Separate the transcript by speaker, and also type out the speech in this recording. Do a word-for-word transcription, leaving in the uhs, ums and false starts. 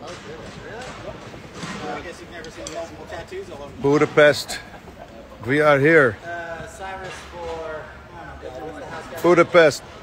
Speaker 1: Uh, I guess you've never seen multiple tattoos all over.
Speaker 2: Budapest. We are here.
Speaker 1: Uh, Cyrus for, I don't know, what's the house guy?
Speaker 2: Budapest.